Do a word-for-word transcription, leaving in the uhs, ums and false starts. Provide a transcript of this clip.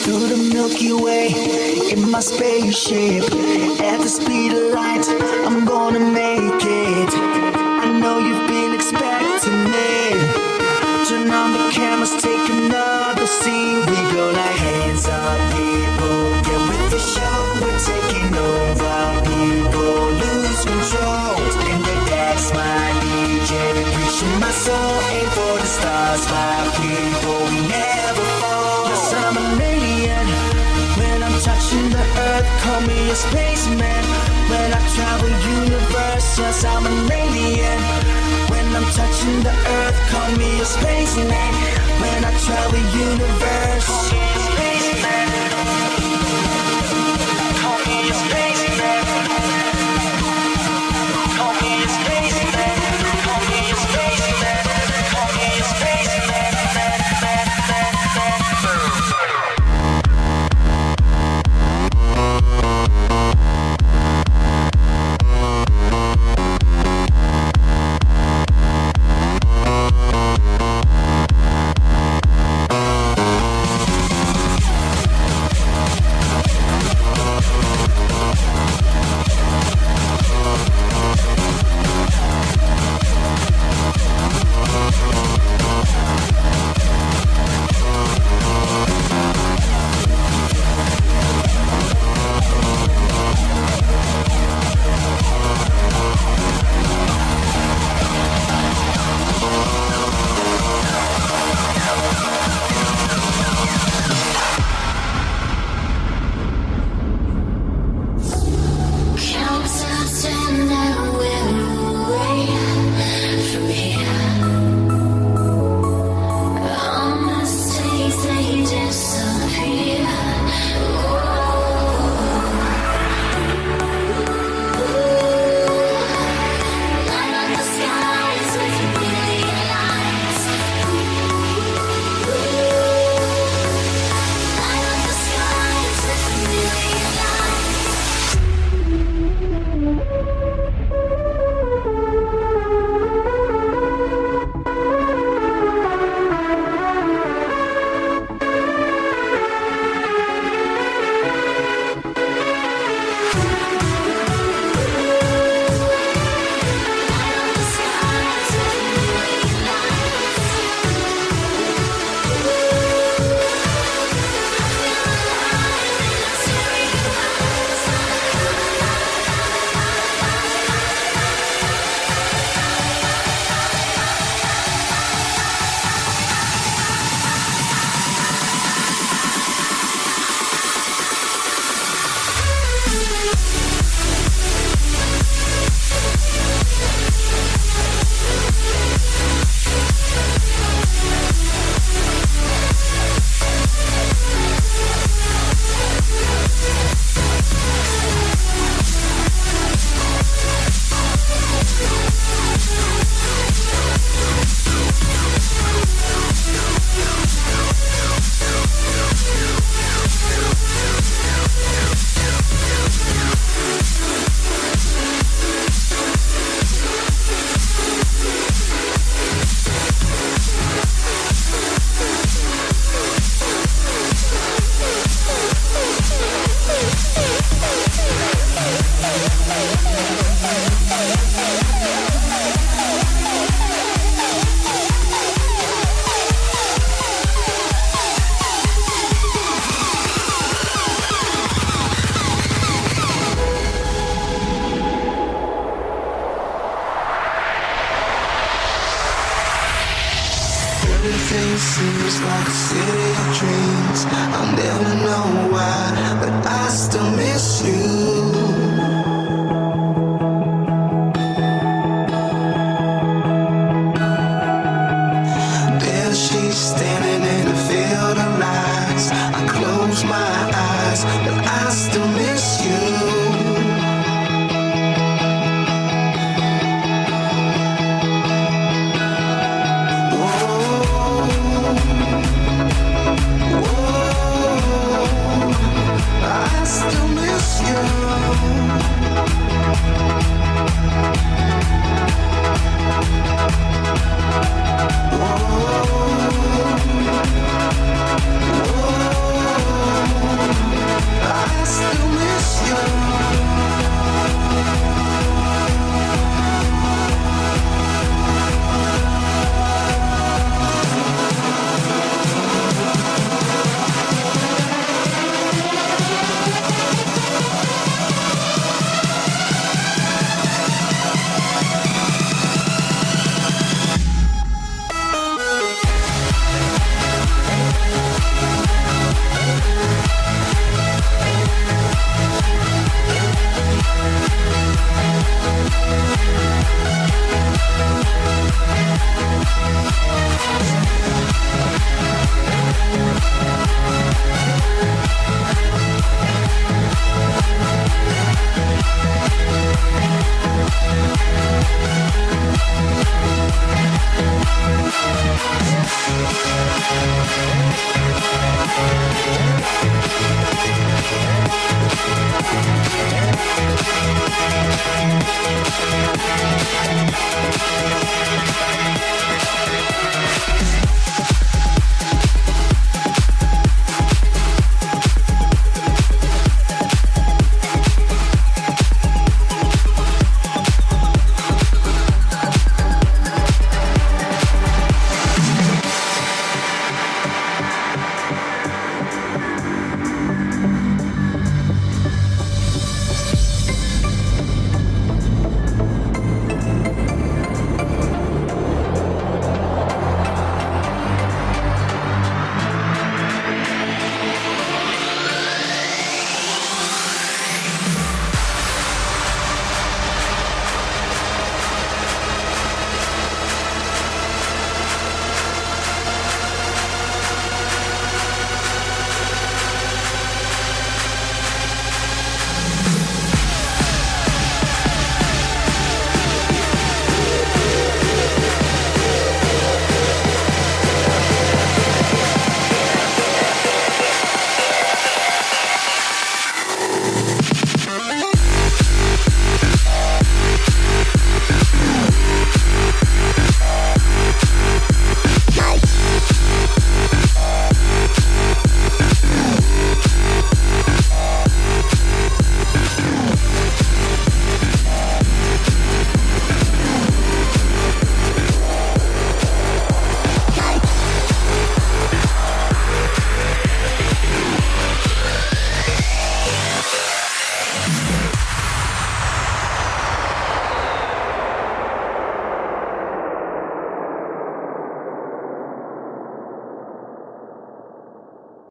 through the Milky Way in my spaceship. At the speed of light, I'm gonna make it. I know you've been expecting me. Turn on the cameras, take another scene. We go like hands up, people. Get with the show, we're taking over. People lose control. In the decks, my D J, reaching my soul. Aim for the stars, my people. We never fall. Yes, I'm an alien. When I'm touching the earth, call me a spaceman. When I travel universe, yes, I'm an alien. When I'm touching the earth, call me a spaceman. When I travel universe, call me a spaceman. Call me a spaceman. Call me a spaceman. Call me a spaceman. Call me a spaceman. Everything seems like a city of dreams. I'll never know why, but I still miss you. There she's standing in a field of lights. I close my eyes, but I still miss you.